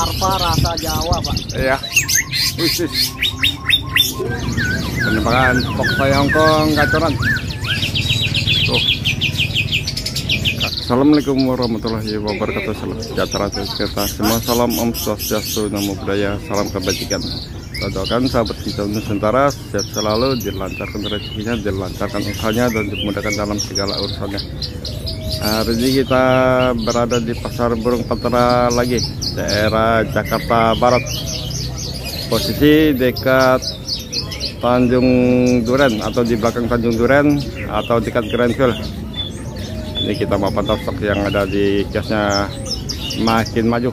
Parva rasa Jawa, Pak. Iya. Penembakan Foxy Hongkong gacoran. Tuh. Assalamualaikum warahmatullahi wabarakatuh. Salam sejahtera kita semua. Salam Om Swastiastu, Namo Buddhaya, salam kebajikan. Doakan sahabat kita Nusantara sehat selalu, dilancarkan rezekinya, dilancarkan usahanya, dan dimudahkan dalam segala urusannya. Hari ini kita berada di Pasar Burung Pantera lagi, daerah Jakarta Barat. Posisi dekat Tanjung Duren atau di belakang Tanjung Duren atau dekat Grandville. Ini kita mau pantau stok yang ada di kiosnya Makin Maju.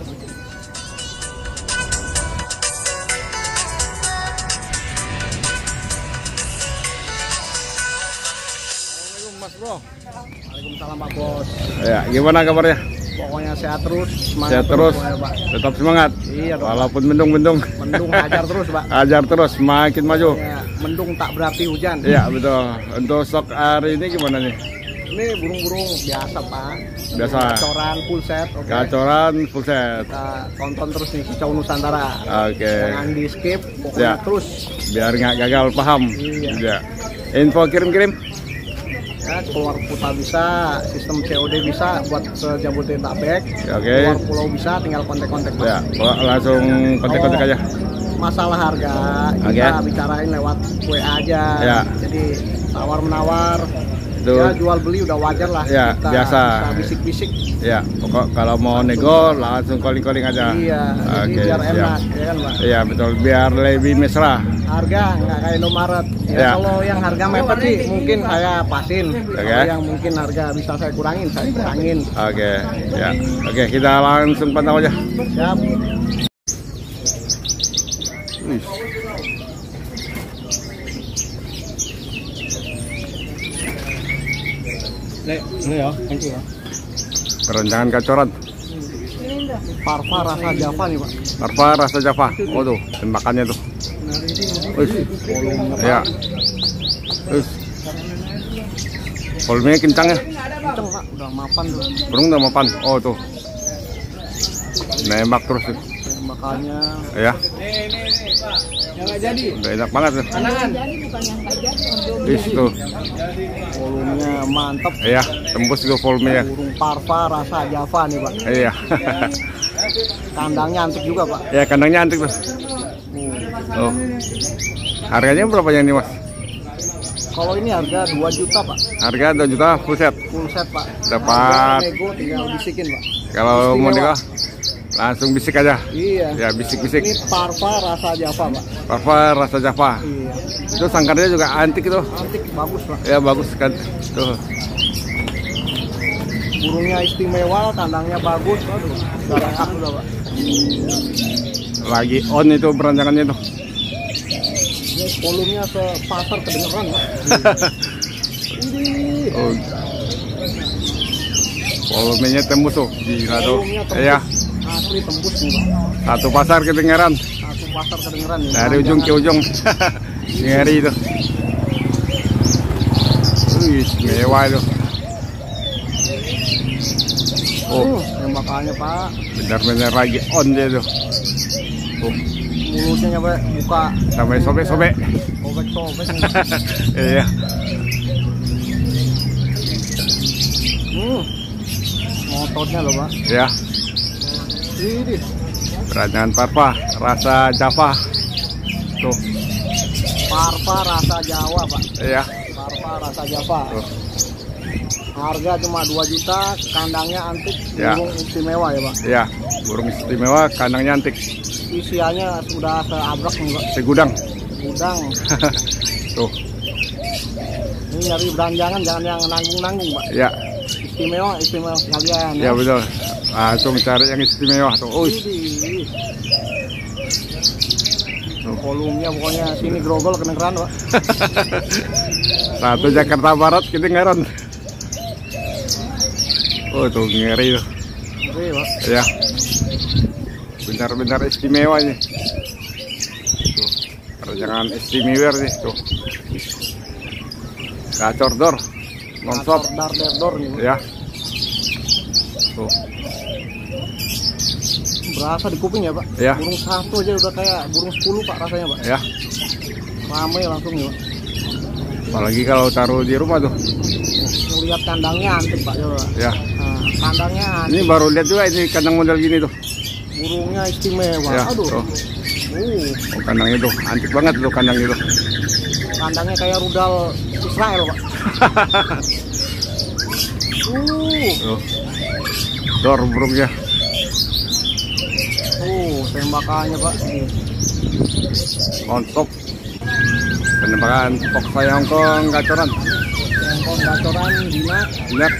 Assalamualaikum Mas Bro. Waalaikumsalam Pak Bos. Ya, gimana kabarnya? Pokoknya sehat terus, semangat Sehat terus, Pak. tetap semangat. Iya, Pak. Walaupun mendung-mendung. Mendung hajar terus, Pak. Hajar terus, makin maju. Ya, mendung tak berarti hujan. Iya betul. Untuk stok hari ini gimana nih? Ini burung-burung biasa, Pak. Biasa. Gacoran full set, oke. Gacoran full set. Kita tonton terus nih Kicau Nusantara. Oke. Jangan di skip, pokoknya Ya. terus. Biar nggak gagal paham. Iya. Ya. Info kirim-kirim. Ya, keluar kota bisa, sistem COD bisa buat ke Jabodetabek. Oke. Keluar pulau bisa, tinggal kontak-kontak, Pak. Ya, langsung kontak-kontak aja. Masalah harga Oke. kita bicarain lewat WA aja. Ya. Jadi tawar menawar. Itu. Ya, jual beli udah wajar lah. Ya, Kita biasa. bisa bisik-bisik. Ya, pokok kalau mau nego langsung calling-calling aja. Iya, jadi Oke, biar siap. enak, ya kan, Pak. Iya betul, biar lebih mesra. Harga nggak kayak Indomaret. Ya, Ya. kalau yang harga mepet sih mungkin saya pasin. Oke. Kalau yang mungkin harga bisa saya kurangin, saya kurangin. Oke, ya. Oke, kita langsung pantau aja. Siap. Wih. Ini ya, thank you ya. Keranjangan gacoran. Parva rasa Java nih, Pak. Parva rasa Java. Oh tuh, tembakannya tuh. Wih. Ya. Wih. Volumenya kencang ya. Kenceng, Pak, udah mapan tuh. Burung udah mapan. Oh tuh. Nembak terus. Makanya Ya. yang nggak jadi. Udah enak banget tuh. Kanangan. Wih tuh. Volumenya mantep. Iya, tembus tuh volumenya. Burung Parva rasa Java nih, Pak. Iya. Kandangnya antik juga, Pak. Ya, kandangnya antik tuh. Oh. Harganya berapa yang ini, Mas? Kalau ini harga 2 juta, Pak. Harga 2 juta full set. Full set, Pak. Dapat. Nego tinggal bisikin, Pak. Kalau mau Istimewa. nego langsung bisik aja. Iya. Ya, bisik-bisik. Ini Parva rasa Java, Pak. Parva rasa Java. Iya. Itu sangkarnya juga antik itu. Antik, bagus, Pak. Ya, bagus kan. Tuh. Burungnya istimewa, kandangnya bagus. Aduh, udah enak udah, Pak. Lagi on itu berantakannya tuh. Ini volumenya sepasar kedengeran, Pak. Ini. Oh. Volumenya tembus tuh. Gila tuh. Volumenya tembus. Iya. Asli tembus nih, Pak. Satu pasar kedengeran. Satu pasar kedengeran nih. Dari ujung ke ujung. Ngeri itu. Wih, mewah itu. Oh, Tembakannya, Pak. benar-benar lagi on dia tuh. Oh, Mulutnya nyampe buka sampai sobek-sobek. sobek-sobek. Iya. Mototnya loh, Pak. Ya, Ini keranjangan Parva rasa Java. Tuh, Parva rasa Jawa, Pak. iya. Parva rasa Java. Tuh. Harga cuma 2 juta, kandangnya antik, Ya. burung istimewa ya, Pak. Iya, burung istimewa, kandangnya antik. Isiannya sudah seabrek nih, Pak. Segudang. Udang. Tuh, Ini nyari beranjangan, jangan yang nanggung-nanggung, Pak. ya, Istimewa, istimewa sekalian. ya betul. Langsung cari yang istimewa tuh. Oh, Ini. Volumenya pokoknya sini grogol kedengeran, Pak. satu Jakarta Barat kedengaran. Oh, tuh ngeri tuh. Oke, Pak. Ya, benar-benar istimewa ini. Tuh, jangan istimewa nih tuh. Gacor dor, nonstop. Dar nih, Pak. Ya. Tuh, berasa di kuping ya Pak. Ya. Burung satu aja udah kayak burung 10 Pak rasanya Pak. Ya. Ramai langsung ya Pak. Apalagi kalau taruh di rumah tuh. Lihat kandangnya antik Pak coba. Ya. Nah, kandangnya antik. Ini baru lihat juga ini kandang model gini tuh. Burungnya istimewa. Ya. Aduh. Tuh. Oh, kandangnya tuh antik banget tuh kandang itu. Kandangnya kayak rudal Israel Pak. Tuh. Dor burungnya. Tembakannya Pak. Mantap. Penembakan stok saya Hongkong gacoran. Hongkong gacoran jinak. Jinak.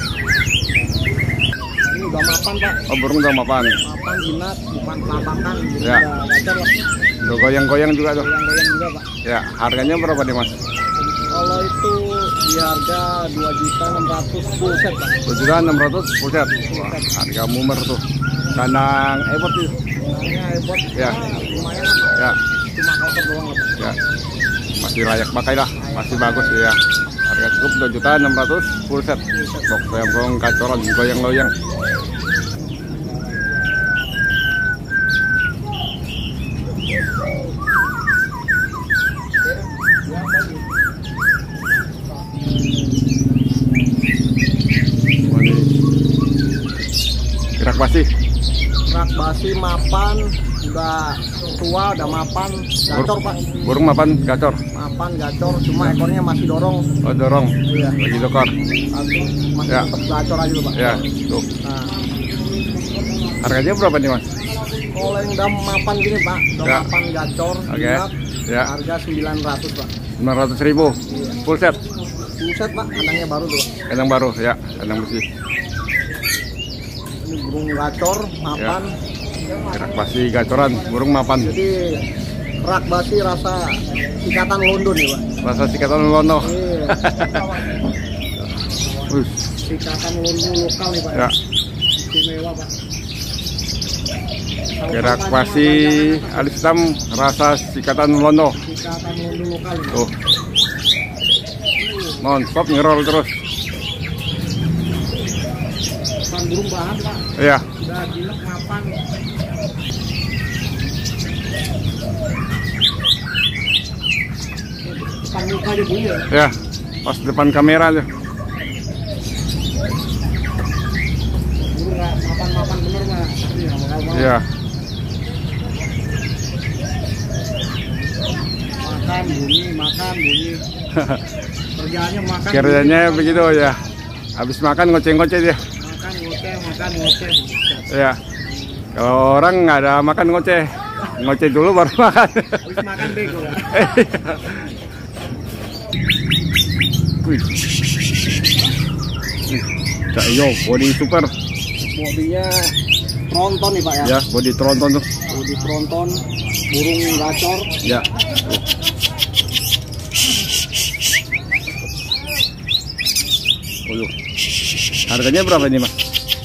Ini udah mapan Pak. Oh, burung udah mapan. Mapan jinak, bukan pelapakan. Ya. Udah gacor lah. Tuh goyang-goyang juga tuh. Goyang-goyang juga Pak. Ya, harganya berapa nih Mas? Kalau itu di harga 2.600.000 full set Pak. 2.600.000 full set. Wah, harga mumer tuh. Kandang ebot itu. Kandangnya ebot. Ya. Lumayan lah Pak. Ya, Cuma kotor doang lah Pak. ya. Masih layak pakai lah, masih bagus ya. Harga cukup 2.600.000 full set. Box Hongkong gacoran goyang-goyang. Gerak basi. Rak basi mapan, udah tua, udah mapan, gacor Pak. Burung mapan gacor. Mapan gacor, cuma ekornya masih dorong. Oh, dorong. Iya. Lagi dokor. Masih Ya. tetap gacor aja loh Pak. Ya, tuh. Nah, Harganya berapa nih Mas? kalau yang udah mapan gini Pak, udah Ya. mapan gacor, Oke. jinak, Ya. harga 900 Pak. 900.000 full set. Buset Pak, kandangnya baru tuh Pak. Kandang baru ya, kandang bersih. Ini burung gacor, mapan. Gerak basi gacoran, burung mapan. Jadi rak basi rasa ikatan London ya Pak. Rasa sikatan lono. Iya. Wih, Ikatan London lokal nih Pak. ya. Istimewa Pak. Gerak basi alis hitam rasa sikatan lono. Ikatan London lokal nih Pak. Tuh. Non-stop ngerol terus. Bukan burung bahan Pak. Iya. Udah jinak mapan. Depan muka aja bunyi ya. Ya. Pas depan kamera aja. Burung nggak mapan-mapan bener Pak. Iya, mau. Iya. Makan bunyi, makan bunyi. Kerjaannya makan. Kerjanya begitu ya. Habis makan ngoceh-ngoceh dia. Makan ngoceh, makan ngoceh. Ya. Kalau orang nggak ada makan ngoceh. Ngoceh dulu baru makan. Habis makan bego ya. Wih. Cak yo, body super. Bodinya tronton nih Pak ya. Ya, body tronton tuh. Bodi tronton, burung gacor. Ya. Harganya berapa ini Mas?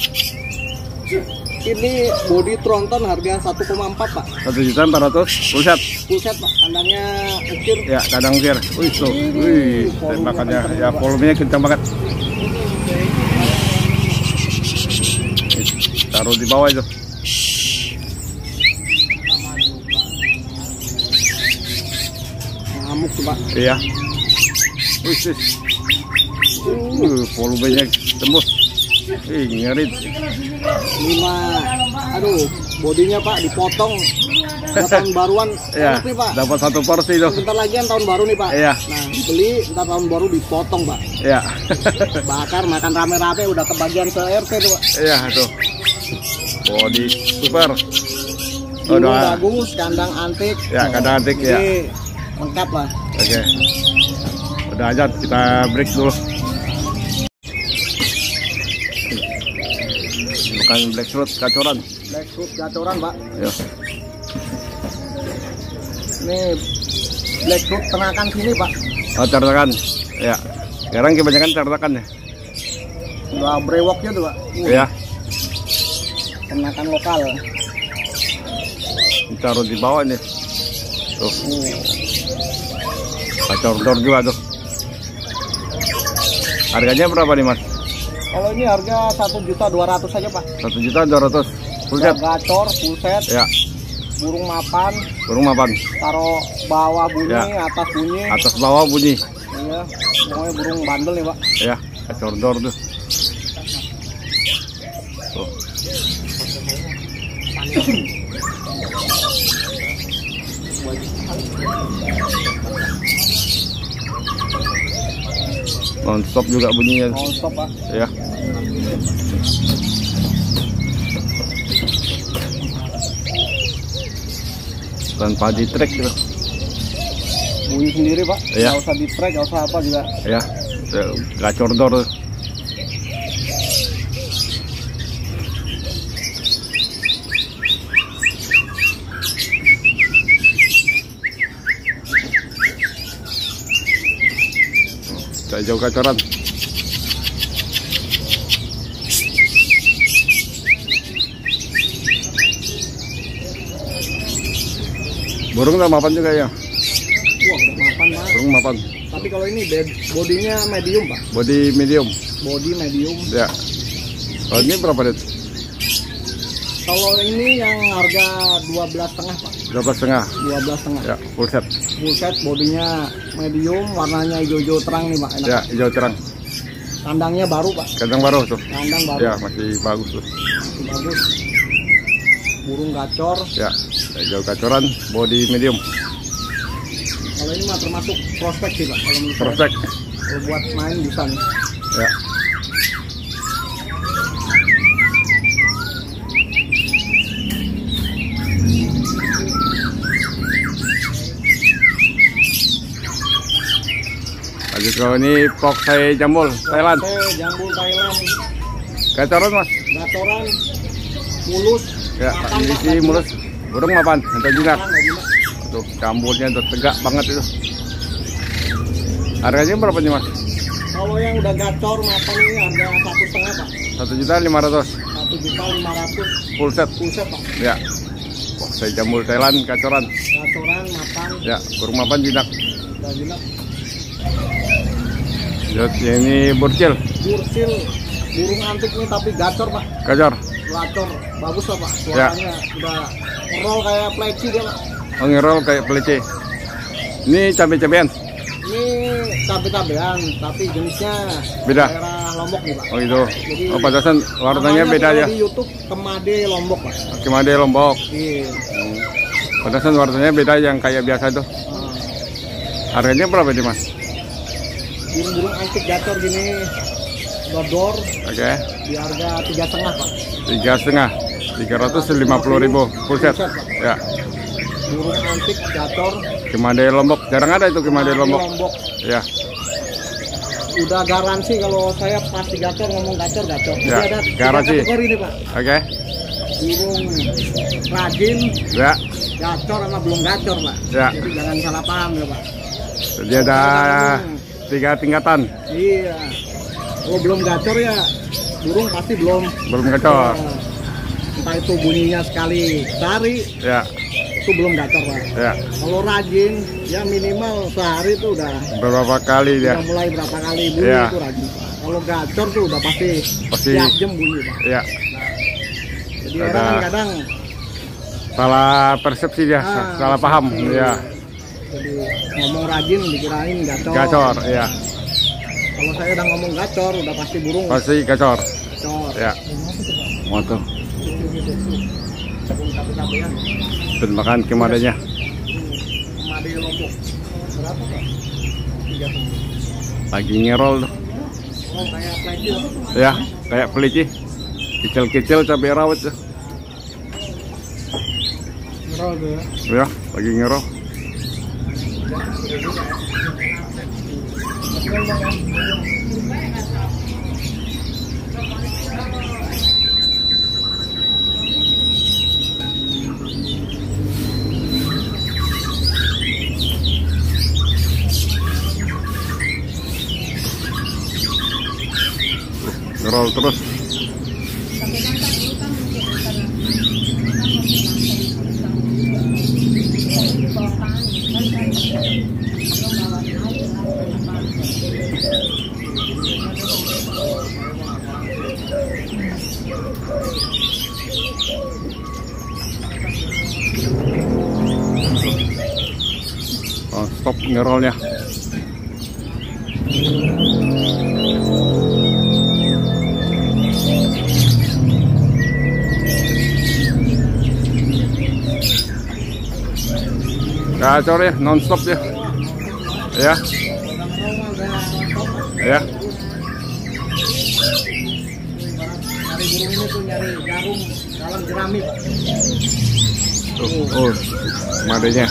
Ini bodi tronton harga 1,4 Pak. 1.400.000 full set. Full set Pak. Kandangnya ukir. Ya, kadang ukir. Wih, tuh. Wih, tembakannya ya volumenya kencang banget. Taruh di bawah itu. Ngamuk tuh Pak. Iya. Wih, volumenya tembus. Ih, ngerit. 5. Aduh, bodinya Pak dipotong. Buat tahun baruan. Ya, Enak nih Pak. dapat satu porsi itu. Bentar lagi kan tahun baru nih Pak. Iya. Nah, dibeli bentar tahun baru dipotong Pak. Ya. Bakar makan rame-rame udah kebagian se-RT tuh Pak. Iya, tuh. Body super. Burung Udah. bagus, kandang antik. Ya, kandang antik, ya. Jadi, lengkap lah. Oke. Udah aja kita break dulu. Bukan blackroot gacoran. Blackroot gacoran Pak. Ya. Ini blackroot ternakan sini Pak. Oh, ternakan. Ya. Sekarang kebanyakan ternakan ya. Udah brewoknya tuh Pak. Ya. Ternakan lokal. Ditaruh di bawah nih. Tuh. Gacor juga tuh. Harganya berapa nih Mas? Kalau ini harga 1.200.000 aja Pak. 1.200.000 full set. Gacor, full set. Ya. Burung mapan. Burung mapan. Taruh bawah bunyi, Ya. atas bunyi. Atas bawah bunyi. Iya, pokoknya burung bandel nih Pak. Ya, gacor dor tuh. Tuh. Non-stop juga bunyinya. Non-stop Pak. Ya. Tanpa di track gitu. Bunyi sendiri Pak. Iya. Nggak usah di track, nggak usah apa juga. Ya, gacor dor tuh. Jauh gacoran. Burung udah mapan juga ya? Wah, udah mapan Pak. Burung mapan. Tapi kalau ini bodinya medium Pak. Body medium. Body medium. Ya. Kalau ini berapa det? Kalau ini yang harga 12,5 Pak. 12,5. 12,5. Ya, full set. Full set, bodinya medium, warnanya hijau-hijau terang nih Pak. Enak. Ya, hijau terang. Kandangnya baru Pak. Kandang baru tuh. Kandang baru. Ya, masih bagus tuh. Masih bagus. Burung gacor. Ya, hijau gacoran, body medium. Kalau ini mah termasuk prospek sih Pak. Kalau menurut saya. Prospek. Kalau buat main bisa nih. Ya. Lanjut kalau ini poksai jambul Thailand. Oke, jambul Thailand. Gacoran mas. Gacoran. Mulus. Ya, mapan, ini Pak, sih mulus. Burung mapan, atau jinak. mapan, nggak jinak. Tuh, jambulnya udah tegak banget itu. Harganya berapa nih mas? Kalau yang udah gacor mapan ini harga 1,5 Pak. 1.500.000. 1.500.000 Full set. full set Pak. Ya. Poksai jambul Thailand gacoran. Gacoran mapan. Ya, burung mapan jinak. Udah jinak. Lihat ini burcil. Burcil. Burung antik nih tapi gacor Pak. Gacor. Gacor. Bagus lah Pak. Ya. Suaranya udah roll kayak pleci dia Pak. Oh, ngerol kayak pelece. Ini cabai-cabean. Ini cabe-cabean tapi jenisnya Beda. daerah Lombok nih Pak. Oh itu. Jadi, Oh pantasan warnanya namanya beda kalau ya. di YouTube Kemade Lombok Pak. Kemade Lombok. Iya. Pantasan warnanya beda yang kayak biasa tuh. Harganya berapa nih mas? Burung-burung antik gacor gini dodor Oke. di harga 3,5 Pak. 3,5. 350.000 full set. Full set, Pak. Ya. Burung antik gacor. Kemade Lombok. Jarang ada itu Kemade Lombok. Ya. Ya. Udah garansi kalau saya pasti gacor, ngomong gacor. Jadi Ya, ada 3 garansi. kategori nih Pak. Oke. Burung rajin, Ya. gacor sama belum gacor Pak. Ya. Jadi jangan salah paham ya Pak. Jadi ada 3 tingkatan. Iya. Kalau belum gacor ya burung pasti belum. Belum gacor. Entah itu bunyinya sekali sehari Ya. itu belum gacor Pak. Ya. Kalau rajin ya minimal sehari itu udah Berapa kali dia? mulai berapa kali bunyi Ya. itu rajin Pak. Kalau gacor tuh udah pasti Pasti. tiap jam bunyi Pak. Ya. Jadi Ada- orang kadang Salah persepsi dia, salah paham. Ya. jadi ngomong rajin dikirain gacor. Gacor. Ya. Kalau saya udah ngomong gacor udah pasti burung Pasti gacor. gacor. Ya. Motor. Cabe-cabean. Dan makan kemadanya. Kemade Lombok. Berapa Pak? 3,5. Lagi ngerol tuh. Oh kayak pleci. Ya, kayak peleci. Kecil-kecil cabai rawit tuh. Ngerol tuh ya. Ya, lagi ngerol. Ngerol terus. non-stop ngerolnya. Gacor ya, non-stop ya. Ya. Ya. Nyari burung ini tuh nyari jarum dalam jeramik. Tuh, madenya.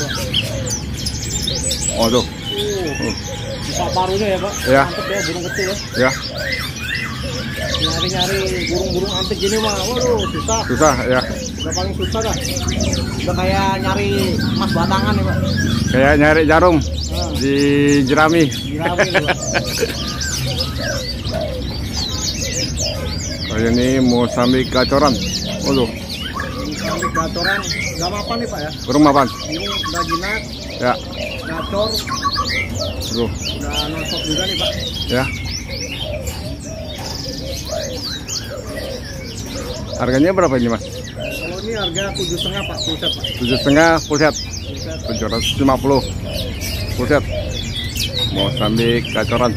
Oh tuh. Buka paruhnya ya Pak. Ya. Mantep ya burung kecil ya. Ya, Nyari-nyari burung-burung antik gini mah, waduh susah. susah ya. Udah paling susah dah. Udah kayak nyari emas batangan ya Pak. Kayak nyari jarum di jerami. Jeramik ya Pak. Oh, ini Mozambik gacoran. Waduh, Ini gacoran udah mapan nih Pak ya. burung mapan. Ini udah jinak, Ya, gacor, tuh. udah nonstop juga nih Pak. Ya. Harganya berapa ini, Mas? Kalau ini harga 7,5 Pak, full set Pak. 7,5 full set. Full set. 750 full set. Mozambik gacoran.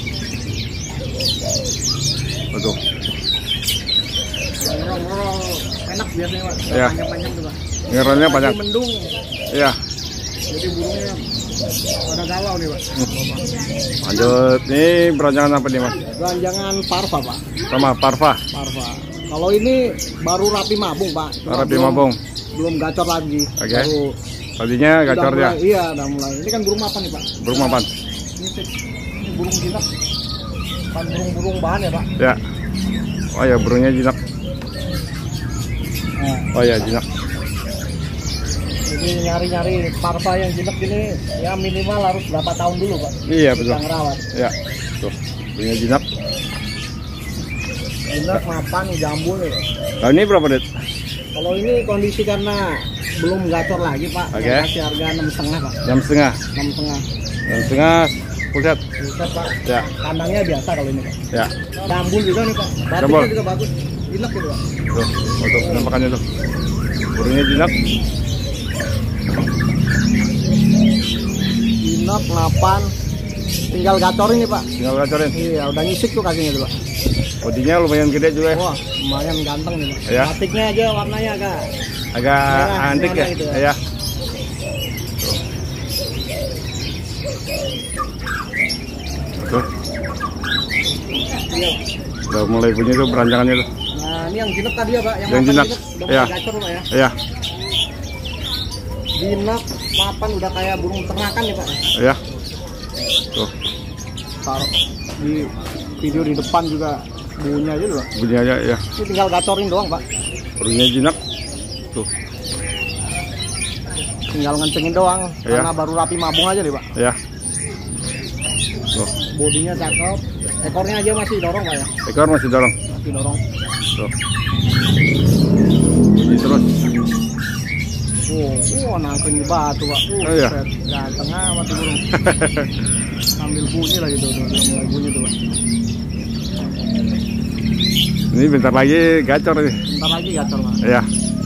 Waduh. Ngerol-ngerol enak biasanya Pak. Ya. Panjang-panjang tuh Pak. Ngerolnya Lagi banyak. mendung, Iya. jadi burungnya pada galau nih Pak. Lanjut, nih beranjangan apa nih, Mas? Beranjangan parva Pak. Sama parva. Parva. Kalau ini baru rapi mabung Pak. Rapi mabung. Belum gacor lagi. Oke. Baru Tadinya udah gacornya. mulai, iya, udah mulai. Ini kan burung apa nih Pak? Burung mapan. Ini burung jinak. Bukan burung-burung bahan ya Pak. Ya. Oh ya, burungnya jinak. Nah, Oh ya, jinak. jadi nyari-nyari parva yang jinak gini ya minimal harus berapa tahun dulu Pak. Iya, betul. Kita ngerawat. Ya. Tuh, burungnya jinak. Jinak mapan jambul ya Pak. Nah, ini berapa, Det? Kalau ini kondisi karena belum gacor lagi Pak. Oke. Yang kasih harga 6,5 Pak. Jam setengah. 6,5. Jam setengah full set. Buset Pak. Ya. Kandangnya biasa kalau ini Pak. Ya. Jambul juga nih Pak. Jambul. Batiknya juga bagus. Jinak gitu Pak. Tuh, untuk penampakannya tuh. Burungnya jinak. Jinak, mapan. Tinggal gacor ini Pak. Tinggal gacorin. Iya, udah nyisik tuh kakinya tuh Pak. Bodinya lumayan gede juga ya. Wah, lumayan ganteng nih Pak. Ya. Batiknya aja warnanya agak Agak merah, antik ya. gimana gitu ya. Ya. Tuh. iya. Udah mulai bunyi tuh beranjangannya tuh. Nah, ini yang jinak tadi ya Pak, yang Yang mapan jinak. udah Iya. mulai gacor Pak ya. Ya. Jinak, mapan udah kayak burung ternakan ya Pak. Ya. Tuh, Taruh di video di depan juga bunyinya aja tuh Pak. bunyi aja ya. Ini tinggal gacorin doang Pak. Burungnya jinak. Tuh. Tinggal ngencengin doang Iya. karena baru rapi mabung aja deh Pak. Ya. Tuh. Bodinya cakep. Ekornya aja masih dorong Pak ya. Ekor masih dorong. Masih dorong. Tuh. Bunyi terus. Nangkring di batu Pak. Oh, iya. Set. Ganteng amat tuh burung. Sambil bunyi lagi tuh, udah mulai bunyi tuh Pak. Ini bentar lagi gacor nih. Bentar lagi gacor Pak. Ya.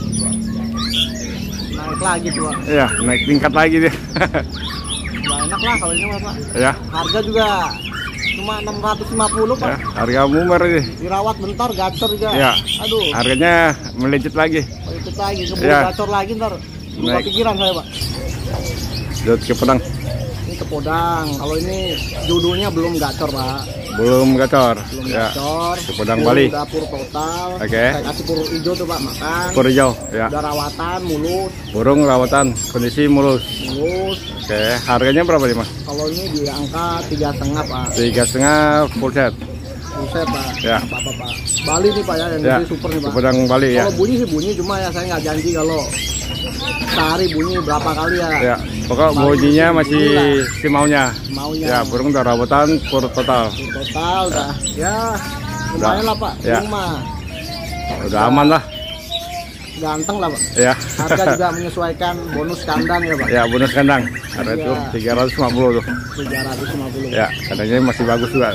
Naik lagi tuh Pak. Ya, naik tingkat lagi dia. Udah enak lah kalau ini Pak. Ya. Harga juga cuma 650 Pak. Ya, harga mumer ini. Dirawat bentar gacor juga. Ya. Aduh, Harganya melejit lagi. ikut lagi keburu Ya. gacor lagi ntar. Lupa Naik. pikiran saya Pak. Jod ke pedang. Ini ke Podang. Kalau ini judulnya belum gacor Pak. Belum gacor. Belum Ya. gacor. Ke Podang, Pur Bali. Dapur total. Oke. Saya kasih pur hijau tuh Pak makan. Pur hijau. Ya. Udah rawatan mulus, Burung rawatan kondisi mulus. mulus. Oke, harganya berapa nih, Mas? Kalau ini di angka 3,5 Pak. 3,5 full set. Buset Pak. Ya. Apa Pak. Bali nih Pak ya yang Ya. gede super nih Ke Pak. pedang Bali ya. Kalau bunyi sih bunyi cuma ya saya nggak janji kalau sehari bunyi berapa kali ya. Ya, pokok bunyinya masih semaunya. Maunya. Ya, burung udah rawatan pur total. Total dah. Ya lumayan lah Pak. Ya. Burung mah Udah aman lah. ganteng lah Pak. Ya. Harga juga menyesuaikan bonus kandang ya Pak. Ya, bonus kandang. Ada Iya. tuh 350 tuh. 350. Ya, kandangnya masih bagus juga.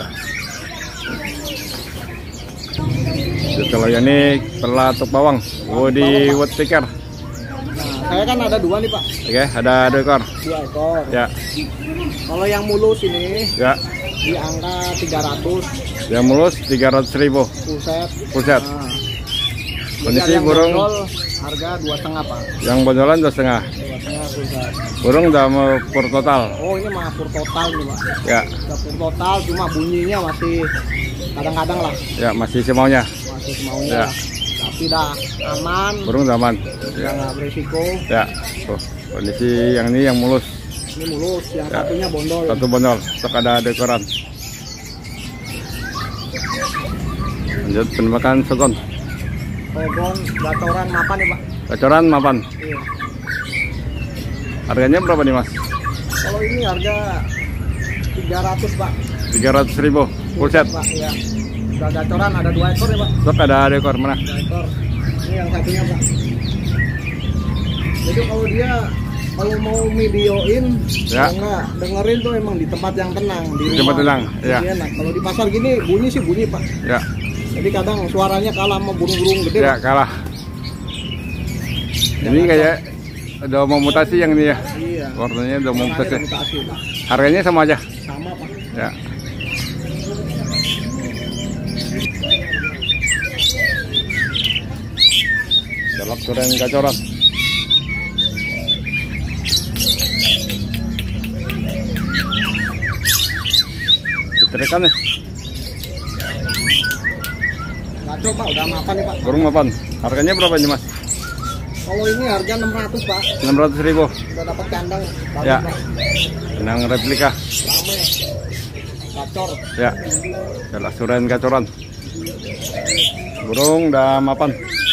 Terus kalau yang ini pelatuk bawang, body woodpecker. Nah Saya kan ada dua nih Pak. Oke, ada 2 ekor. 2 ekor. Ya, Kalau yang mulus ini ya. di angka 300 Yang mulus 300.000 puset. puset. Nah, Kondisi yang burung bondol harga 2,5 Pak. yang bondolan 2,5. 2,5 puset. Burung udah mau pur total. Oh ini mah pur total nih Pak. Ya, Udah pur total, cuma bunyinya masih kadang-kadang lah, ya masih semaunya. masih semaunya. Ya. Lah. Tapi dah aman, Burung udah aman. udah nggak berisiko. Ya, tuh kondisi yang ini yang mulus. Ini mulus, yang Ya. satunya bondol. Satu bondol, stok ada dekoran. Lanjut penembakan sogon. Sogon gacoran mapan nih Pak. Gacoran mapan. Iya. Harganya berapa nih Mas? Kalau ini harga 300 Pak. 300.000 full set. Pak, iya. Udah gacoran ada 2 ekor ya Pak. Stok ada dekor mana? 2 ekor. Ini yang satunya Pak. Jadi kalau mau videoin, Ya. enggak dengerin tuh emang di tempat yang tenang, di Di tempat rumah. tenang, ya. Jadi enak. Kalau di pasar gini bunyi sih bunyi Pak. Ya, Jadi kadang suaranya kalah sama burung-burung gede. ya Pak. kalah. Ini kayak udah mau mutasi yang ini ya. Iya. Warnanya udah mau mutasi. Warnanya mutasi, Pak. Harganya sama aja. Sama Pak. Ya. Dalap goreng gacoran. Diterikan nih. Gaco Pak, udah mapan nih Pak. Burung mapan. Harganya berapa nih Mas? Kalau ini harga 600 Pak. 600.000. Udah dapat kandang. Bagus, Ya. Pak. Benang replika. Rame. Gacor. Ya. Dalap suren gacoran. Burung udah mapan.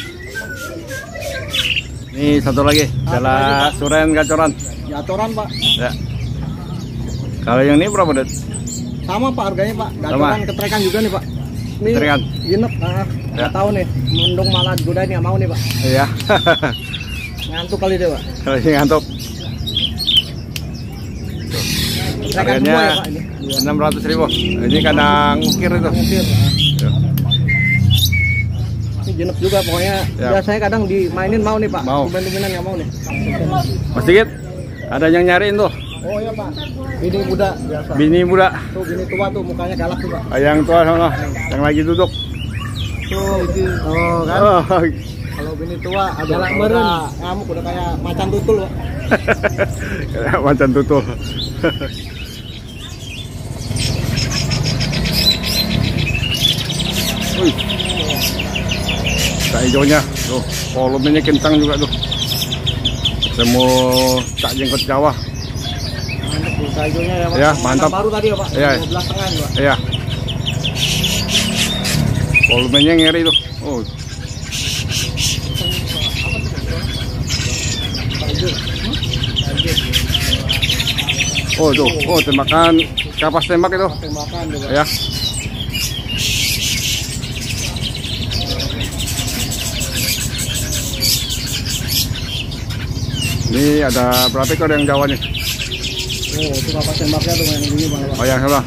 Ini satu lagi. Dalap suren gacoran. Gacoran Pak. Ya. Kalau yang ini berapa, Det? Sama Pak harganya Pak. Sama. Gacoran ketrekan juga nih Pak. Ini Ketrekan. Ginep. Nah, Ya. nggak tahu nih. Mendung malah godain nggak mau nih Pak. Iya. Ngantuk kali dia Pak. Kalau ini ngantuk. Ketrekan Harganya semua ya Pak ini. 600.000. Ini kadang ukir itu. Mungkin. Ya. Ini Ginep juga pokoknya. Ya. Biasanya kadang dimainin mau nih Pak. Mau. Tumben-tumbenan nggak mau nih. Mas Sigit, ada yang nyariin tuh. Oh iya Pak. Ini muda biasa. Bini muda. Tuh bini tua tuh mukanya galak tuh Pak. Yang tua sama yang lagi duduk. Tuh, oh kan. Oh, Kalau bini tua ada Galak udah meren. ngamuk udah kayak macan tutul Pak. kayak macan tutul. Wih, tak hijaunya, tuh volumenya kencang juga tuh. Temu tak jenggot Jawa. Mantap busa hijaunya ya Pak. Ya, mantap. Baru tadi ya Pak. Iya. 12,5 Pak. Iya. Volumenya ngeri tuh. Oh, oh tuh, oh tembakan kapas tembak itu. Tembakan juga. Ya. Ini ada berapa ekor yang Jawa nih? Oh, itu kapas tembaknya tuh yang ini Pak. Oh yang salah.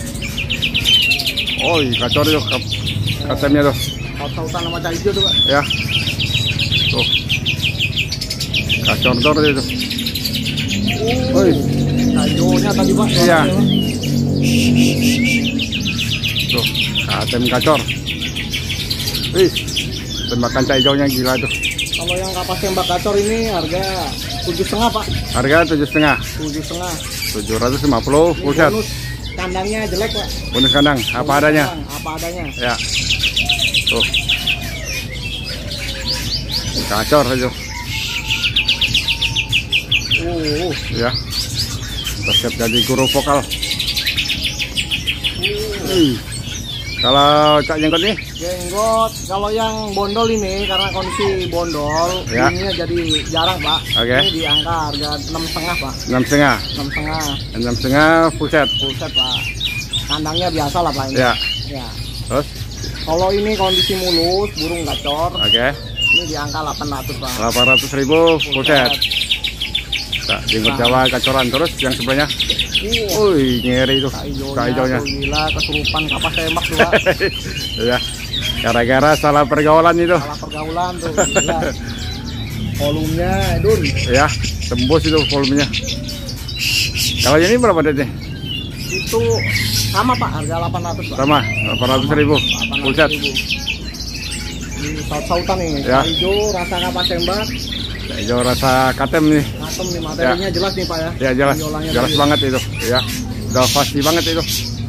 Oh, kacor itu katemnya tuh. Saut-sautan sama cah hijau tuh Pak. Ya. Tuh. Kacor dor itu. Oh, cah hijaunya tadi Pak. Iya. Tuh, katem kacor. Wih, tembakan cah hijaunya gila tuh. Kalau yang kapas tembak gacor ini harga 7,5 Pak. Harga 7,5. 7,5. 750 full set. Bonus kandangnya jelek Pak. Bonus kandang apa adanya. Apa adanya. Ya. Tuh. Kacor aja. Ya. Kita siap jadi guru vokal. Kalau Cak Jenggot nih? Jenggot, kalau yang bondol ini karena kondisi bondol, Ya. ininya jadi jarang Pak. Oke. Ini di angka harga 6,5 Pak. 6,5. 6,5 6,5 full set. full set Pak. Kandangnya biasa lah Pak ini. Ya. Ya. Terus? Kalau ini kondisi mulus, burung gacor, Oke. ini di angka 800 Pak. 800.000 full set. Cak Jenggot Jawa kacoran. Terus yang sebelahnya? Wih, ngeri tuh. Cak hijaunya. Tuh, gila kesurupan kapas tembak tuh Pak. Ya. Gara-gara salah pergaulan itu. Salah pergaulan tuh gila. Volumenya Dun Ya, tembus itu volumenya. Kalau ini berapa deh? itu sama Pak, harga 800 Pak. Sama, 800.000. Full set. Ini saut-sautan nih, Ya. hijau rasa kapas tembak, Hijau rasa katem nih. atom nih, materinya jelas nih Pak ya. Ya jelas, Violanya jelas tadi. banget itu. Ya, udah pasti banget itu.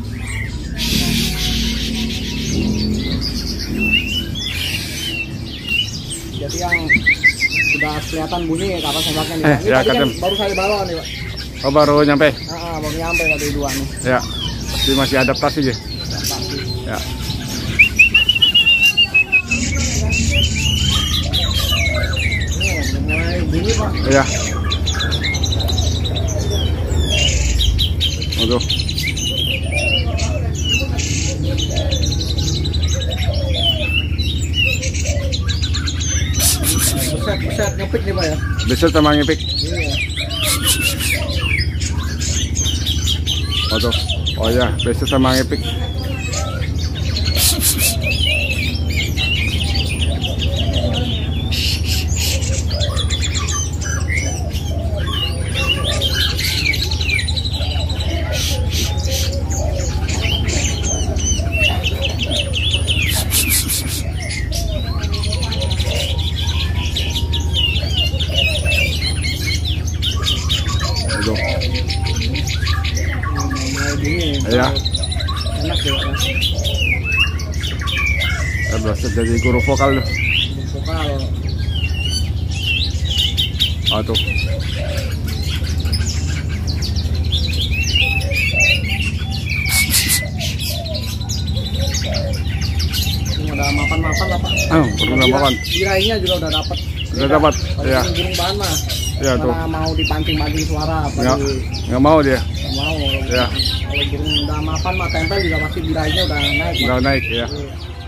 Jadi yang udah kelihatan bunyi kapas tembaknya nih. Pak. Ini Ya, tadi kan katem. baru saya bawa nih Pak. Oh baru nyampe. Baru nyampe tadi dua nih. Ya, pasti masih adaptasi ya. Pasti. Ya. Udah mulai bunyi Pak. Ya. Aduh. Buset ngepik nih Pak ya. Bisa sama ngipik. Iya. Aduh. Oh ya, bisa sama ngipik. Aduh. Mulai bunyi. Iya. Enak ya Pak. Ya, berasa jadi guru vokal loh. Vokal. Aduh. Ini udah mapan-mapan lah Pak. Udah mapan. Birainya juga udah dapat. Udah dapat, iya. Burung bahan mah. Ya tuh. Mana mau dipancing-pancing suara apa Nggak mau dia. nggak mau. Ya. Kalau burung udah mapan mah tempel juga pasti birainya udah naik. Pak. Udah naik ya. Iya.